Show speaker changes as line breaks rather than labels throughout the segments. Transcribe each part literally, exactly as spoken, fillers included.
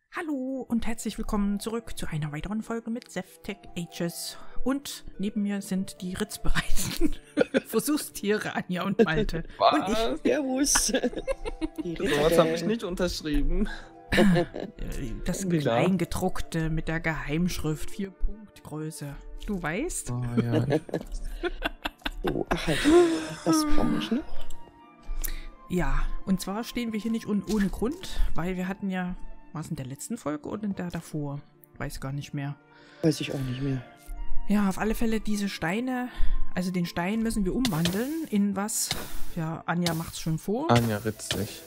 Hallo und herzlich willkommen zurück zu einer weiteren Folge mit Seftech Ages. Und neben mir sind die ritzbereiten Versuchstiere Anja und Malte.
Was?
Und ich.
Servus. Sowas habe ich nicht unterschrieben.
Das
Klar.
Kleingedruckte mit der Geheimschrift vier Punkt Größe. Du weißt?
Oh, ja.
So, ach halt, was brauche ich noch?
Ja, und zwar stehen wir hier nicht un ohne Grund, weil wir hatten ja, war es in der letzten Folge oder in der davor? Weiß gar nicht mehr.
Weiß ich auch nicht mehr.
Ja, auf alle Fälle diese Steine, also den Stein müssen wir umwandeln in was? Ja, Anja macht's schon vor.
Anja ritzt sich.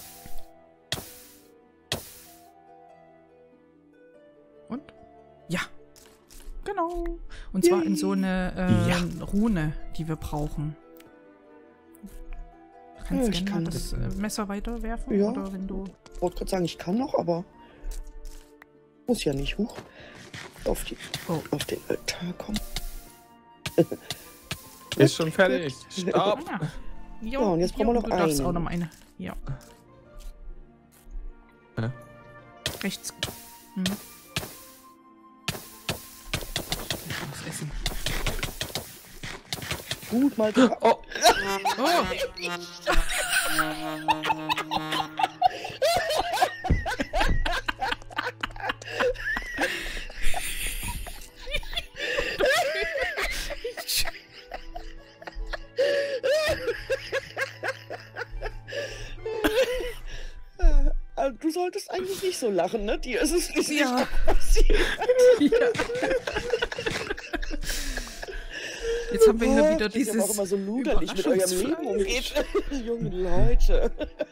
Und? Ja. Genau. Und zwar in so eine äh,
Ja.
Rune, die wir brauchen. Du kannst
Ja, ich
gerne mal
kann
das äh, Messer weiterwerfen?
Ja.
Oder wenn du...
Ich wollte gerade sagen, ich kann noch, aber muss ja nicht hoch. Auf, die,
Oh.
auf den Altar kommen.
Ist schon fertig. Stopp.
Ah, ja.
Ja, und jetzt
hier,
brauchen wir noch
du darfst
einen.
auch noch mal eine. Ja.
Hä?
Rechts. Hm. Ich muss essen.
Gut, mal.
Oh.
Oh!
Äh, Du solltest eigentlich nicht so lachen, ne? Dir ist es nicht
Ja.
passiert.
Ja. Jetzt haben wir hier wieder
Dass ihr aber auch
dieses
immer so luderlich mit eurem Leben
Überraschungsfleisch.
umgeht. Junge Leute.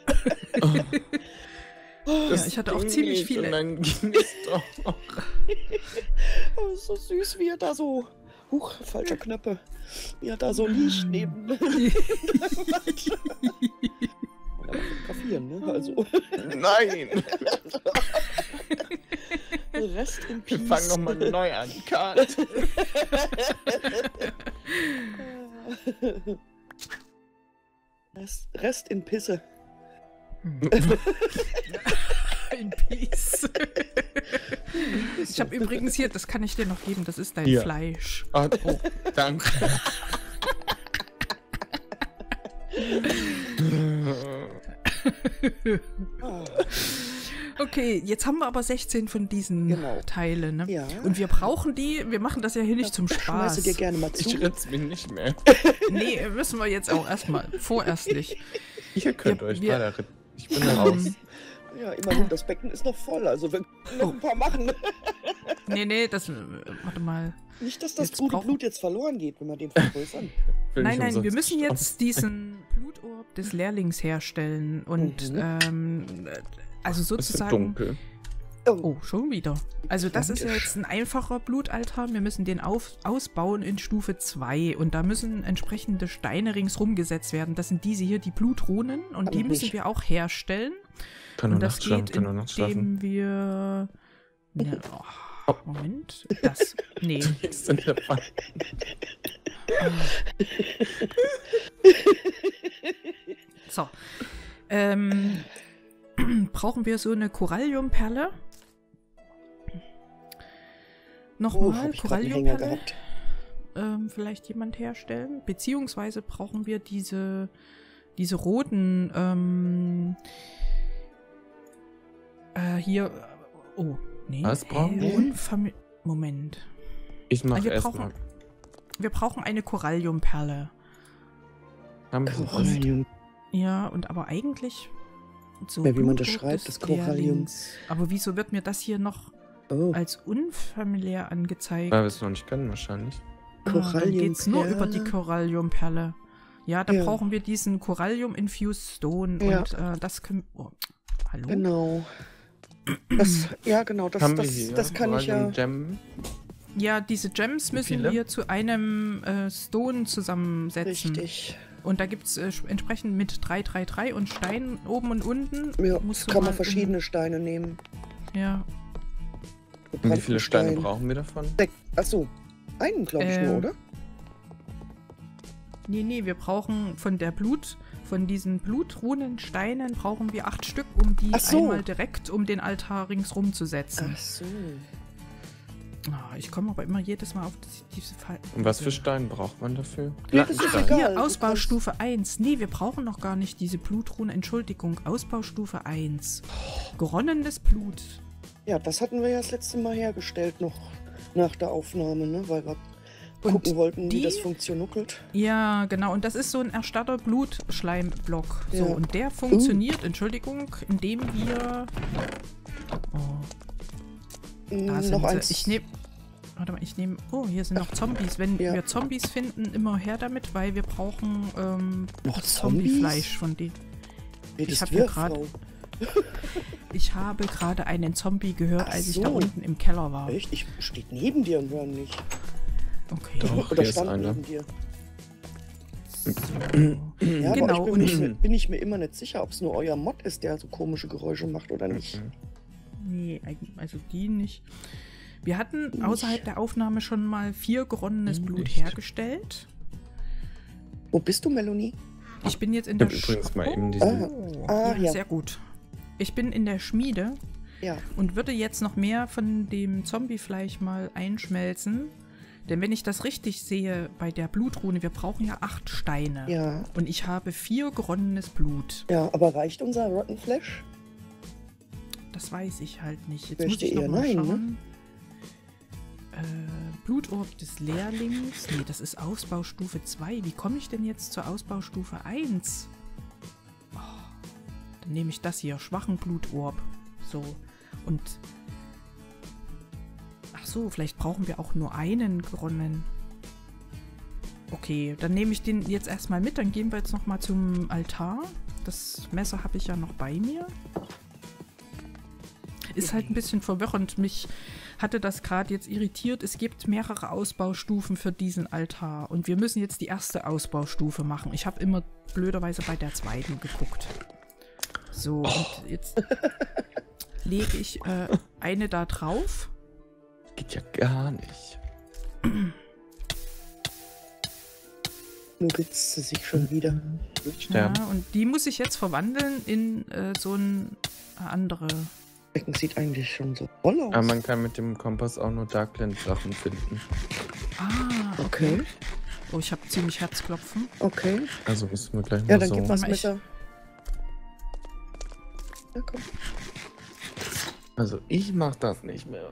Ja, ich hatte auch
ging
ziemlich
nicht
viele.
Und dann ging es doch.
Oh, ist so süß, wie er da so. Huch, falscher Knöpfe. Wie er da so liegt neben. Fotografieren, ne? Also.
Nein.
Rest in
Wir
Peace.
fangen nochmal neu an. Cut.
Rest, Rest in Pisse.
In Peace. Ich habe übrigens hier, das kann ich dir noch geben, das ist dein
Ja.
Fleisch.
Oh, oh, danke.
Ah,
Okay, jetzt haben wir aber sechzehn von diesen
Genau.
Teilen, ne?
ja.
Und wir brauchen die, wir machen das ja hier nicht zum
Schmeiße
Spaß.
dir gerne mal zu.
Ich ritz mich nicht mehr.
Nee, müssen wir jetzt auch erstmal, vorerst nicht.
Ihr könnt
Wir-
euch
wir-
weiter ritten. Ich bin raus.
Ja, immerhin, das Becken ist noch voll, also wir können noch
Oh.
ein paar machen.
Nee, nee, das, äh, warte mal.
Nicht, dass das
Jetzt
gute
brauchen-
Blut jetzt verloren geht, wenn wir den vergrößern.
Will
Nein,
nicht
nein, wir
umsonst
müssen
sterben.
jetzt diesen Blutorb des Lehrlings herstellen und,
Mhm.
ähm, also
Es wird
sozusagen...
dunkel.
Oh, schon wieder. Also das ist ja
Danke.
jetzt ein einfacher Blutaltar. Wir müssen den auf, ausbauen in Stufe zwei. Und da müssen entsprechende Steine ringsrum gesetzt werden. Das sind diese hier, die Blutrunen. Und
Aber
die müssen
nicht.
wir auch herstellen.
Kann nur
Und das
nachts schlafen,
geht,
kann nur nachts schlafen.
indem wir... Ne, oh, Moment. Das. Nee.
Ist in der Wand.
So. Ähm, brauchen wir so eine Koralliumperle?
Oh,
Nochmal
hab ich grad einen Hänger
Koralliumperle?
gehabt.
Ähm, vielleicht jemand herstellen? Beziehungsweise brauchen wir diese, diese roten, ähm, äh, hier, oh, nee.
Was brauchen
äh,
wir?
Unfami- Moment.
Ich mach
Ah, wir
erstmal.
brauchen- Wir brauchen eine Koralliumperle.
Haben wir
Korallium.
Ja, und aber eigentlich so.
Ja, wie man das
Blutorb
schreibt,
des
das Korallium.
Lehrlings. Aber wieso wird mir das hier noch
Oh,
als unfamiliär angezeigt?
Weil wir es noch nicht können, wahrscheinlich.
Ah, dann geht's nur über die
Koralliumperle.
Koralliumperle. Ja, da
Ja.
brauchen wir diesen Korallium-Infused Stone
Ja.
und äh, das können. Oh, hallo?
genau. Das, ja, genau, das,
Haben wir
das,
hier
das kann ich ja.
Korallium Gem.
Ja, diese Gems müssen
viele?
wir zu einem äh, Stone zusammensetzen.
Richtig.
Und da gibt es äh, entsprechend mit drei drei drei und Stein oben und unten.
Ja,
Musst du
kann
mal
man verschiedene Steine nehmen.
In, ja,
Und wie viele Steine
Brandenstein.
brauchen wir davon?
Achso, einen glaube ich
Ähm,
nur, oder?
Nee, nee, wir brauchen von der Blut, von diesen Blutrunensteinen brauchen wir acht Stück, um die
Ach so.
einmal direkt um den Altar ringsrum zu setzen.
Ach so.
Ah, ich komme aber immer jedes Mal auf das, diese Fall.
Und was für Stein braucht man dafür?
Ja, das ist
Plattenstein.
egal.
Hier,
du
Ausbaustufe eins. Nee, wir brauchen noch gar nicht diese Blutrunen. Entschuldigung, Ausbaustufe eins. Geronnenes Blut.
Ja, das hatten wir ja das letzte Mal hergestellt, noch nach der Aufnahme, ne? Weil wir
Und
gucken wollten,
die-
wie das funktioniert.
Ja, genau. Und das ist so ein erstarrter Blutschleimblock. So,
Ja.
und der funktioniert, Entschuldigung, indem wir. Oh, da
Mm,
sind
noch
sie.
eins.
Ich nehme. Warte mal, ich nehme. Oh, hier sind noch Zombies. Wenn
Ja.
wir Zombies finden, immer her damit, weil wir brauchen ähm,
Noch
Zombiefleisch von denen.
Redest
ich hab
du,
hier grad-
Frau?
Ich habe gerade einen Zombie gehört,
Ach
als ich
so.
da unten im Keller war.
Echt? Ich steht neben dir und höre nicht.
Okay.
Doch.
Oder
hier ist
stand
einer.
neben dir.
So.
Ja,
Genau,
aber ich
und-
bin, mir, bin ich mir immer nicht sicher, ob es nur euer Mod ist, der so komische Geräusche macht oder nicht.
Mhm.
Nee, eig- also die nicht. Wir hatten
Nicht.
außerhalb der Aufnahme schon mal vier geronnenes
Die
Blut
nicht.
hergestellt.
Wo bist du, Melanie?
Ich bin jetzt in
Ich
der
hab übrigens
Sch-
mal eben
Oh,
diesen-
Ah,
ja,
ja.
sehr gut. Ich bin in der Schmiede
Ja.
und würde jetzt noch mehr von dem Zombiefleisch mal einschmelzen. Denn wenn ich das richtig sehe bei der Blutrune, wir brauchen ja acht Steine.
Ja.
Und ich habe vier geronnenes Blut.
Ja, aber reicht unser Rotten Flash?
Das weiß ich halt nicht. Jetzt
Möchte
muss ich noch
eher
mal
nein, ne?
schauen. Äh, Blutorb des Lehrlings. Nee, das ist Ausbaustufe zwei. Wie komme ich denn jetzt zur Ausbaustufe eins? Oh, dann nehme ich das hier. Schwachen Blutorb. So. Und. Ach so, vielleicht brauchen wir auch nur einen geronnen. Okay, dann nehme ich den jetzt erstmal mit. Dann gehen wir jetzt nochmal zum Altar. Das Messer habe ich ja noch bei mir. Ist halt ein bisschen verwirrend. Mich hatte das gerade jetzt irritiert. Es gibt mehrere Ausbaustufen für diesen Altar. Und wir müssen jetzt die erste Ausbaustufe machen. Ich habe immer blöderweise bei der zweiten geguckt. So, und jetzt lege ich äh, eine da drauf.
Geht ja gar nicht.
Nur ritzt sie sich schon wieder.
Ich sterben.
Ja, und die muss ich jetzt verwandeln in äh, so ein äh, andere.
Becken sieht eigentlich schon so voll aus.
Aber man kann mit dem Kompass auch nur Darkland-Sachen finden.
Ah,
Okay,
oh, ich habe ziemlich Herzklopfen.
okay.
Also müssen wir gleich
Ja,
mal
dann
so.
gib mal das
Mach ich.
Messer. Ja, komm.
Also ich mach das nicht mehr.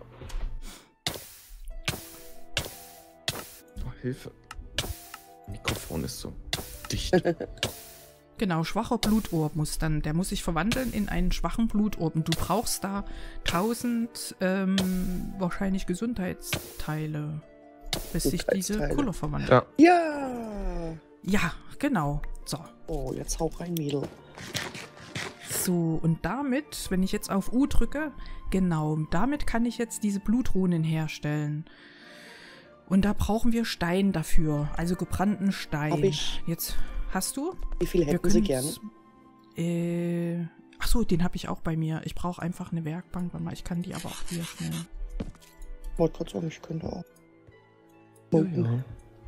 Oh, Hilfe. Mikrofon ist so dicht.
Genau, schwacher Blutorb muss dann, der muss sich verwandeln in einen schwachen Blutorb. Und du brauchst da tausend ähm, wahrscheinlich Gesundheitsteile, bis sich diese
Gesundheitsteile.
Kuller verwandelt.
Ja.
Ja.
Ja, genau. So.
Oh, jetzt hau rein, Mädel.
So, und damit, wenn ich jetzt auf U drücke, genau, damit kann ich jetzt diese Blutrunen herstellen. Und da brauchen wir Stein dafür, also gebrannten Stein.
Hab ich.
Jetzt hast du?
Wie viel
Wir
hätten Sie gerne?
können's- Äh, ach so, den habe ich auch bei mir. Ich brauche einfach eine Werkbank. Warte mal, ich kann die aber auch hier schnell.
Wollte gerade sagen, ich könnte auch.
Ja,
Munken.
ja.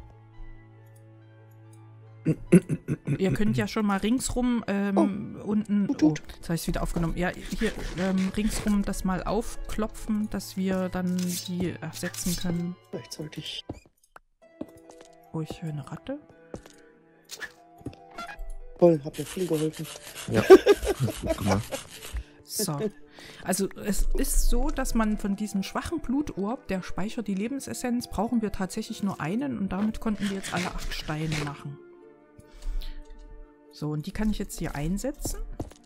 Ihr könnt ja schon mal ringsrum ähm, unten.
tut,
Oh,
tut.
jetzt habe ich es wieder aufgenommen. Ja, hier ähm, ringsrum das mal aufklopfen, dass wir dann die ersetzen können.
Vielleicht sollte ich.
Oh, ich höre eine Ratte.
Toll, hab mir viel geholfen.
Ja. Gut gemacht.
So. Also es ist so, dass man von diesem schwachen Blutorb, der speichert die Lebensessenz, brauchen wir tatsächlich nur einen und damit konnten wir jetzt alle acht Steine machen. So, und die kann ich jetzt hier einsetzen.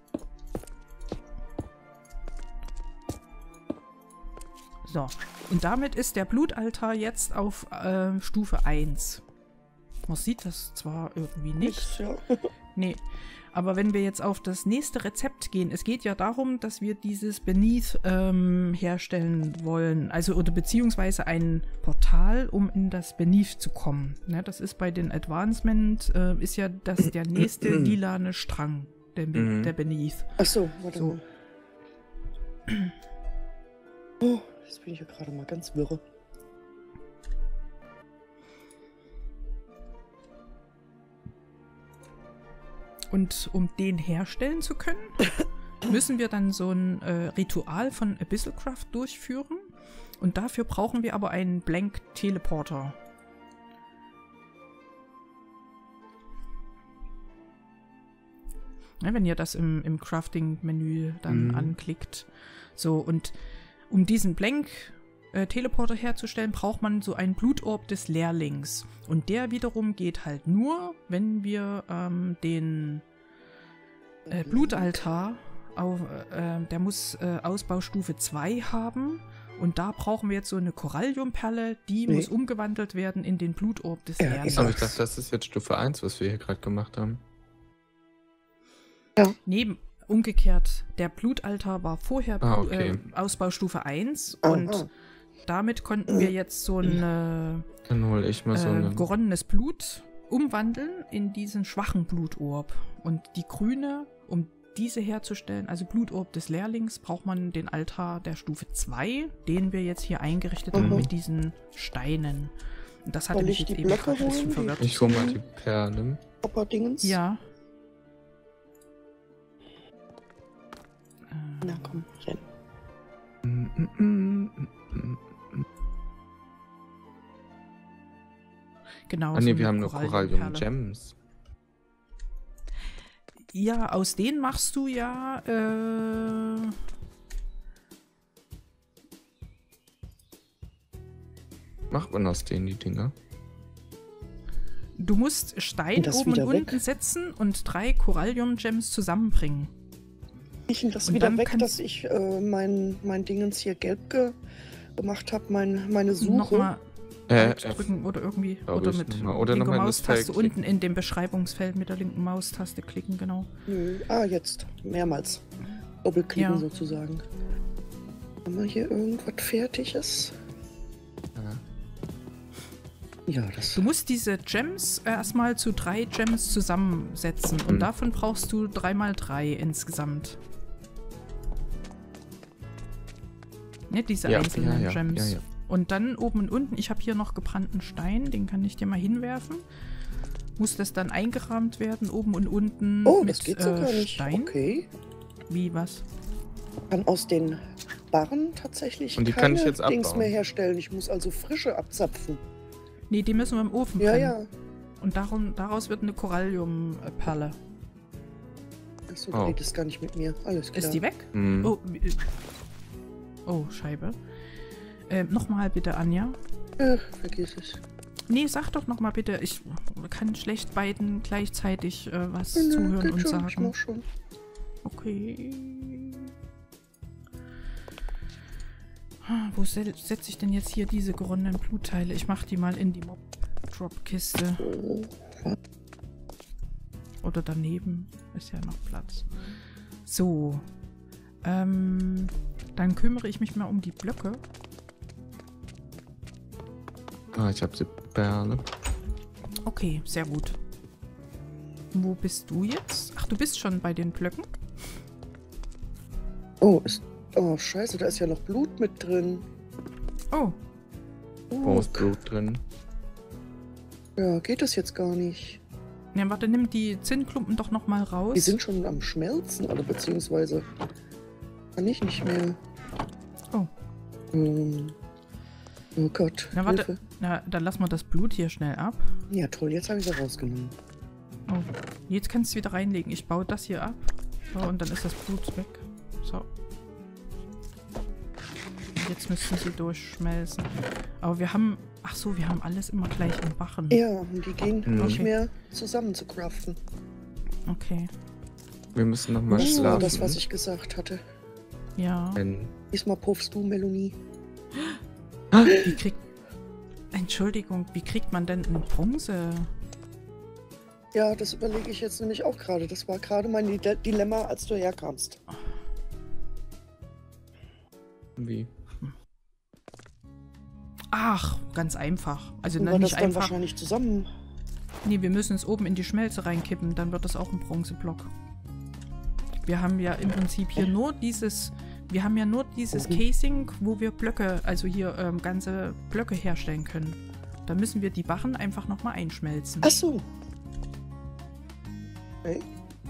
So, und damit ist der Blutaltar jetzt auf äh, Stufe eins. Man sieht das zwar irgendwie nicht.
Nix, ja.
Nee, aber wenn wir jetzt auf das nächste Rezept gehen, es geht ja darum, dass wir dieses Beneath ähm, herstellen wollen, also oder beziehungsweise ein Portal, um in das Beneath zu kommen. Ne, das ist bei den Advancement, äh, ist ja das der nächste lilane Strang, der, Be-
Mhm.
der Beneath.
Ach so, warte
So.
mal. Oh, jetzt bin ich ja gerade mal ganz wirre.
Und um den herstellen zu können, müssen wir dann so ein äh, Ritual von Abyssalcraft durchführen. Und dafür brauchen wir aber einen Blank Teleporter. Ja, wenn ihr das im, im Crafting-Menü dann
mhm.
anklickt. So, und um diesen Blank äh, Teleporter herzustellen, braucht man so einen Blutorb des Lehrlings. Und der wiederum geht halt nur, wenn wir ähm, den äh, Blutaltar, auf, äh, der muss äh, Ausbaustufe zwei haben. Und da brauchen wir jetzt so eine Koralliumperle, die nee. muss umgewandelt werden in den Blutorb des
Ja,
Lehrlings.
Aber ich dachte, das ist jetzt Stufe eins, was wir hier gerade gemacht haben.
Ja.
Neben, umgekehrt, der Blutaltar war vorher
Ah, okay.
äh, Ausbaustufe eins
Ah,
und
ah.
damit konnten wir jetzt so ein äh,
Dann hole ich mal so
äh,
eine.
geronnenes Blut umwandeln in diesen schwachen Blutorb. Und die grüne, um diese herzustellen, also Blutorb des Lehrlings, braucht man den Altar der Stufe zwei, den wir jetzt hier eingerichtet
Mhm.
haben mit diesen Steinen. Und das hatte
Soll
mich
ich
jetzt
die
eben
Blöcke
gerade ein bisschen
holen, die-
verwirrt.
Ich hole mal die Perlen.
Hopperdingens.
Ja.
Na komm, renn.
Genau.
Ah
so
ne,
eine
wir haben nur Korallium
Koralliumperle.
Gems.
Ja, aus denen machst du ja, äh...
Macht man aus denen die Dinger?
Du musst Stein
Das
oben und
wieder weg?
unten setzen und drei Korallium-Gems zusammenbringen.
Ich das
Und
wieder
dann
weg,
kannst-
dass ich äh, mein, mein Dingens hier gelb ge gemacht habe, mein, meine Suche.
Nochmal
Äh,
Alt drücken oder irgendwie,
glaub
oder
ich,
mit
nochmal. Oder
linker
nochmal
Maustaste
Lustfeld
unten in dem Beschreibungsfeld mit der linken Maustaste klicken, genau.
Nö. Ah, jetzt. Mehrmals. Doppelklicken
Ja.
sozusagen. Haben wir hier irgendwas Fertiges?
Ja.
Ja, das.
Du musst diese Gems erstmal zu drei Gems zusammensetzen und
Hm.
davon brauchst du drei mal drei insgesamt. Ne, diese
Ja,
einzelnen
ja, ja,
Gems.
ja, ja.
Und dann oben und unten, ich habe hier noch gebrannten Stein, den kann ich dir mal hinwerfen. Muss das dann eingerahmt werden, oben und unten
Oh,
mit
das geht so
äh,
gar nicht.
Stein?
Okay.
Wie, was?
Kann aus den Barren tatsächlich
Und die kann
keine
ich jetzt
Dings
abbauen.
mehr herstellen. Ich muss also frische abzapfen.
Nee, die müssen wir im Ofen
Ja,
brennen.
ja.
Und darum, daraus wird eine Koralliumperle.
Achso,
Oh.
geht es gar nicht mit mir. Alles klar.
Ist die weg?
Hm.
Oh, wie- oh, Scheibe. Ähm, nochmal bitte, Anja.
Ach, vergiss es.
Nee, sag doch nochmal bitte. Ich kann schlecht beiden gleichzeitig äh, was
Nö,
zuhören
geht
und
schon,
sagen.
Ich mach schon.
Okay. Ah, Wo se- setze ich denn jetzt hier diese geronnenen Blutteile? Ich mach die mal in die Mob-Drop-Kiste.
Oh,
Oder daneben. Ist ja noch Platz. So. Ähm, dann kümmere ich mich mal um die Blöcke.
Ah, ich hab die Perle.
Okay, sehr gut. Wo bist du jetzt? Ach, du bist schon bei den Blöcken?
oh, ist, oh, scheiße, da ist ja noch Blut mit drin.
Oh,
Wo ist Blut drin?
Ja, geht das jetzt gar nicht.
ja, warte, nimm die Zinnklumpen doch noch mal raus.
Die sind schon am Schmelzen, oder beziehungsweise kann ich nicht mehr.
Oh.
Ähm, oh Gott.
Na, warte.
Hilfe.
Na, dann lassen wir das Blut hier schnell ab.
Ja, toll, jetzt habe ich sie rausgenommen.
Oh, jetzt kannst du wieder reinlegen. Ich baue das hier ab. So, und dann ist das Blut weg. So. Jetzt müssten sie durchschmelzen. Aber wir haben... Ach so, wir haben alles immer gleich in Bachen.
Ja, und die gehen
Mhm.
nicht
Okay.
mehr zusammen zu craften.
Okay.
Wir müssen nochmal
Das war
schlafen.
das, was ich gesagt hatte.
Ja.
Wenn-
Diesmal puffst du, Melanie.
Wie kriegt... Entschuldigung, wie kriegt man denn ein Bronze?
Ja, das überlege ich jetzt nämlich auch gerade. Das war gerade mein Dile- Dilemma, als du herkamst.
Wie?
Ach, ganz einfach. Also
Und
dann
war das
nicht
dann
einfach...
wahrscheinlich zusammen.
Nee, wir müssen es oben in die Schmelze reinkippen, dann wird das auch ein Bronzeblock. Wir haben ja im Prinzip hier nur dieses, wir haben ja nur dieses
Mhm.
Casing, wo wir Blöcke, also hier ähm, ganze Blöcke herstellen können. Da müssen wir die Barren einfach nochmal einschmelzen.
Ach so. Okay.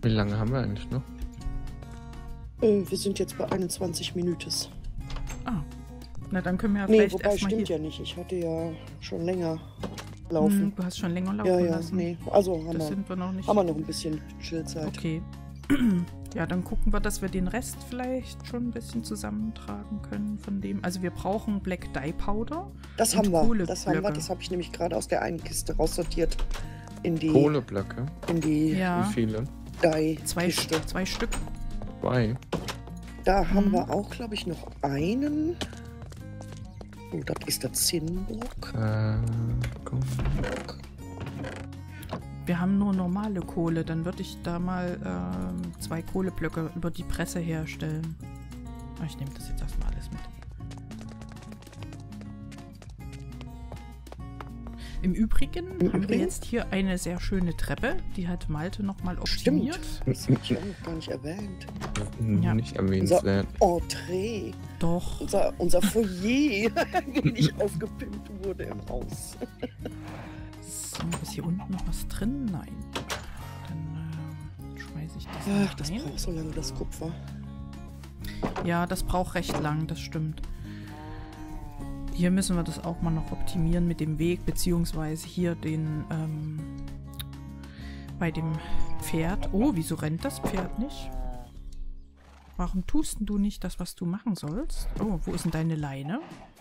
Wie lange haben wir eigentlich noch?
Äh, wir sind jetzt bei einundzwanzig Minuten.
Ah. Na, dann können wir ja
Nee,
vielleicht
wobei
erstmal
stimmt
hier...
ja nicht. Ich hatte ja schon länger
Hm,
laufen.
du hast schon länger laufen
Ja, ja,
lassen.
nee. Also haben
Das
wir,
sind wir noch nicht.
haben wir noch ein bisschen Chillzeit.
Okay. Ja, dann gucken wir, dass wir den Rest vielleicht schon ein bisschen zusammentragen können von dem. Also wir brauchen Black Dye Powder.
Das
Und
haben wir.
Kohleblöcke.
Das haben wir. Das habe ich nämlich gerade aus der einen Kiste raussortiert. In die,
Kohleblöcke.
in die
Ja,
Wie viele?
zwei,
Dye-Kiste.
St- zwei Stück.
Zwei.
Da haben
Mhm.
wir auch, glaube ich, noch einen. Oh, das ist der Zinnblock.
Äh, komm.
Wir haben nur normale Kohle. Dann würde ich da mal ähm, zwei Kohleblöcke über die Presse herstellen. Ah, ich nehme das jetzt erstmal alles mit. Im Übrigen
Im
haben wir
Übrigen?
jetzt hier eine sehr schöne Treppe. Die hat Malte nochmal optimiert.
Stimmt. Das habe ich auch noch gar nicht erwähnt.
Ja.
Nicht erwähnenswert.
Entree.
Doch.
Unser, unser Foyer, wo nicht aufgepimpt wurde im Haus.
So, ist hier unten noch was drin? Nein. Dann äh, schmeiße ich das
Ach,
noch
das
rein.
braucht so lange, das Kupfer.
Ja, das braucht recht lang, das stimmt. Hier müssen wir das auch mal noch optimieren mit dem Weg, beziehungsweise hier den, ähm, bei dem Pferd. Oh, wieso rennt das Pferd nicht? Warum tust denn du nicht das, was du machen sollst? Oh, wo ist denn deine Leine?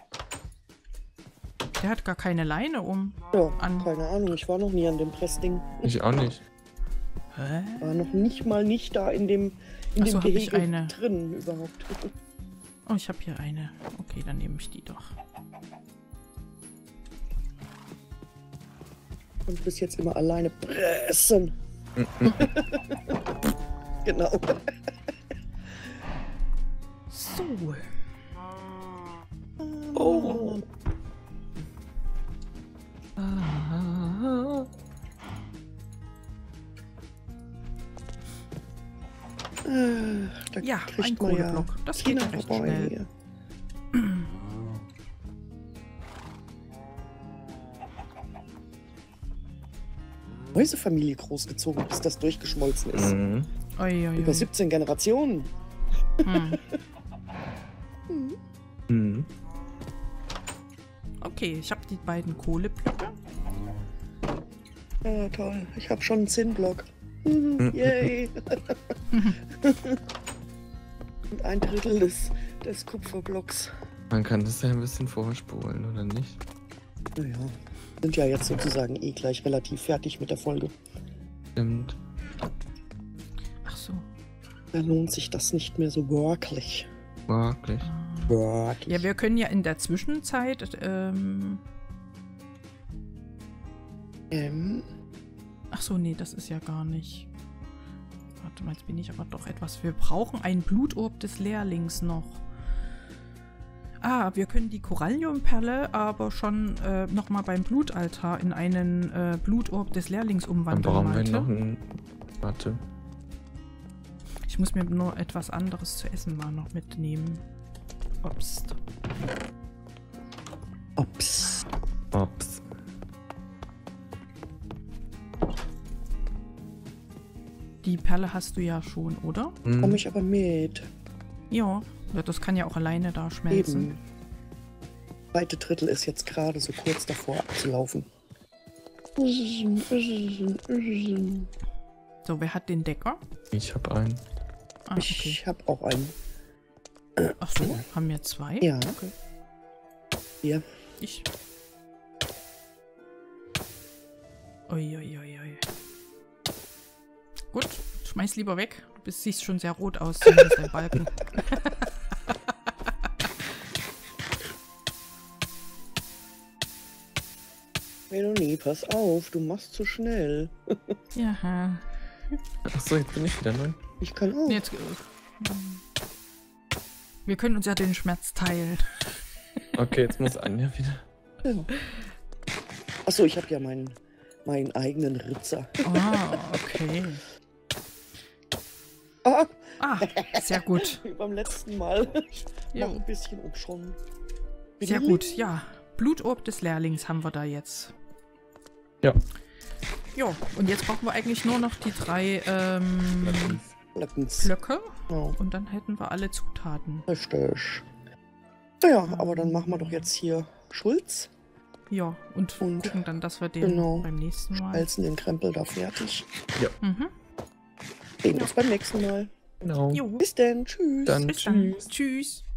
Der hat gar keine Leine um.
Ja,
An-
keine Ahnung, ich war noch nie an dem Pressding.
Ich auch nicht.
Hä?
War noch nicht mal nicht da in dem, in
Ach so,
dem
hab ich
Gehege
eine.
drin überhaupt.
Oh, ich habe hier eine. Okay, dann nehme ich die doch.
Und bis jetzt immer alleine pressen. Genau.
So.
Oh. Äh, da
Ja,
kriegt
ein
man
Kohleblock. Das geht ja
Kinder
recht
vorbei
schnell.
hier. Mäusefamilie großgezogen, bis das durchgeschmolzen ist.
Mhm.
Ui, ui,
Über
ui.
siebzehn Generationen.
Hm.
Mhm.
Okay, ich habe die beiden Kohleblöcke.
Ja, toll. Ich habe schon einen Zinnblock. Mhm, yay. Und ein Drittel des, des Kupferblocks.
Man kann das ja ein bisschen vorspulen, oder nicht?
Naja, sind ja jetzt sozusagen eh gleich relativ fertig mit der Folge.
Stimmt.
Ach so.
Da lohnt sich das nicht mehr so wirklich.
Wirklich.
Wirklich.
Ja, wir können ja in der Zwischenzeit, ähm,
ähm,
ach so, nee, das ist ja gar nicht. Warte mal, jetzt bin ich aber doch etwas. Wir brauchen ein Blutorb des Lehrlings noch. Ah, wir können die Koralliumperle aber schon äh, nochmal beim Blutaltar in einen äh, Blutorb des Lehrlings
Dann
umwandeln.
brauchen wir
Malte.
noch ein... Warte.
Ich muss mir nur etwas anderes zu essen mal noch mitnehmen. Obst.
Ups.
Ups.
Die Perle hast du ja schon, oder?
Mhm.
Komm ich aber mit.
Ja. Ja, das kann ja auch alleine da schmelzen.
Eben. Zweite Drittel ist jetzt gerade so kurz davor abzulaufen.
So, wer hat den Decker?
Ich hab einen.
Ah, okay.
Ich habe auch einen.
Ach so, haben wir zwei?
Ja.
Okay.
Hier.
Ich. Uiuiui. Ui, ui. Gut, schmeiß lieber weg. Du bist, siehst schon sehr rot aus, zumindest dein Balken.
Melanie, pass auf, du machst zu schnell.
Ja.
Achso, jetzt bin ich wieder neu.
Ich kann auch.
Nee, jetzt, äh, wir können uns ja den Schmerz teilen.
Okay, jetzt muss Anja wieder.
Ja. Achso, ich habe ja meinen, meinen eigenen Ritzer.
Ah, okay.
Ah,
Ah, sehr gut.
wie beim letzten Mal. Ich
Ja.
mach ein bisschen um schon.
Sehr gut, ja. Blutorb des Lehrlings haben wir da jetzt.
Ja.
Ja, und jetzt brauchen wir eigentlich nur noch die drei ähm,
Blöckens.
Blöcke.
Ja,
Und dann hätten wir alle Zutaten.
richtig. Naja, aber dann machen wir doch jetzt hier Schulz.
Ja, und,
Und-
gucken dann, dass wir den
genau.
beim nächsten Mal.
Schmelzen den Krempel da fertig.
Mhm.
Sehen uns beim nächsten Mal.
Genau.
Jo,
Bis denn. Tschüss.
Dann
bis dann.
tschüss.
Tschüss.